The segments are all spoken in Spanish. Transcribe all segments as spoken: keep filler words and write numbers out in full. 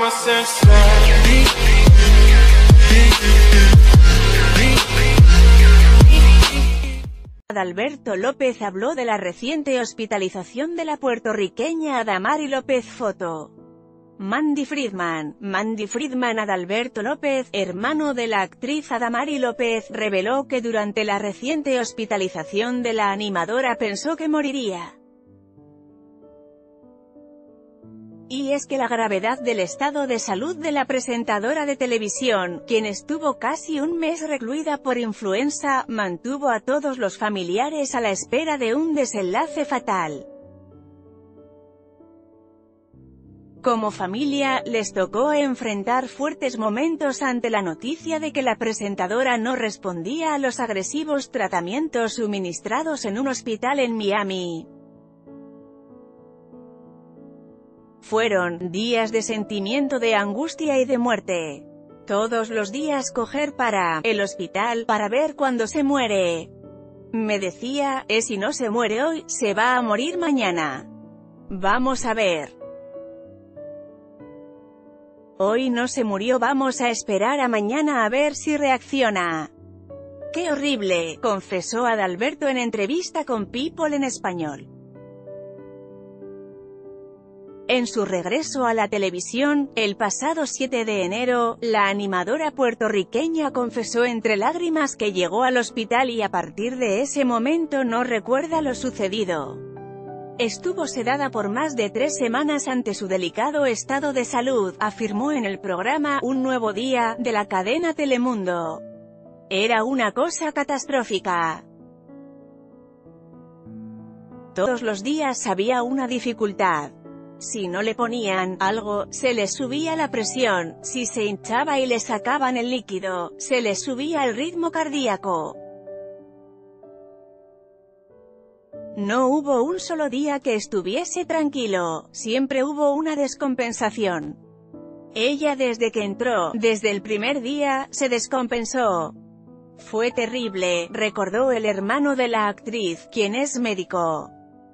Adalberto López habló de la reciente hospitalización de la puertorriqueña Adamari López. Foto: Mandy Friedman. Mandy Friedman. Adalberto López, hermano de la actriz Adamari López, reveló que durante la reciente hospitalización de la animadora pensó que moriría. Y es que la gravedad del estado de salud de la presentadora de televisión, quien estuvo casi un mes recluida por influenza, mantuvo a todos los familiares a la espera de un desenlace fatal. Como familia, les tocó enfrentar fuertes momentos ante la noticia de que la presentadora no respondía a los agresivos tratamientos suministrados en un hospital en Miami. Fueron días de sentimiento de angustia y de muerte. Todos los días coger para el hospital, para ver cuándo se muere. Me decía, es si no se muere hoy, se va a morir mañana. Vamos a ver. Hoy no se murió, vamos a esperar a mañana a ver si reacciona. ¡Qué horrible!, confesó Adalberto en entrevista con People en español. En su regreso a la televisión, el pasado siete de enero, la animadora puertorriqueña confesó entre lágrimas que llegó al hospital y a partir de ese momento no recuerda lo sucedido. Estuvo sedada por más de tres semanas ante su delicado estado de salud, afirmó en el programa Un Nuevo Día, de la cadena Telemundo. Era una cosa catastrófica. Todos los días había una dificultad. Si no le ponían algo, se le subía la presión; si se hinchaba y le sacaban el líquido, se le subía el ritmo cardíaco. No hubo un solo día que estuviese tranquilo, siempre hubo una descompensación. Ella desde que entró, desde el primer día, se descompensó. Fue terrible, recordó el hermano de la actriz, quien es médico.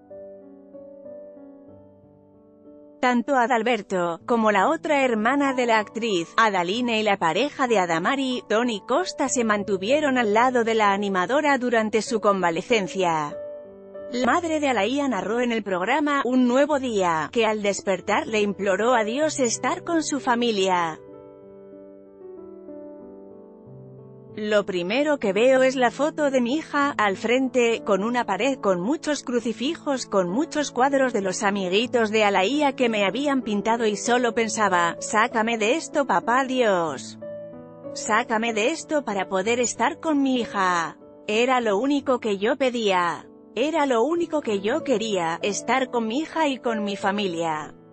Tanto Adalberto, como la otra hermana de la actriz, Adaline, y la pareja de Adamari, Tony Costa, se mantuvieron al lado de la animadora durante su convalecencia. La madre de Alaia narró en el programa Un Nuevo Día, que al despertar le imploró a Dios estar con su familia. Lo primero que veo es la foto de mi hija, al frente, con una pared con muchos crucifijos, con muchos cuadros de los amiguitos de Alaia que me habían pintado y solo pensaba, sácame de esto, papá Dios. Sácame de esto para poder estar con mi hija. Era lo único que yo pedía. Era lo único que yo quería, estar con mi hija y con mi familia.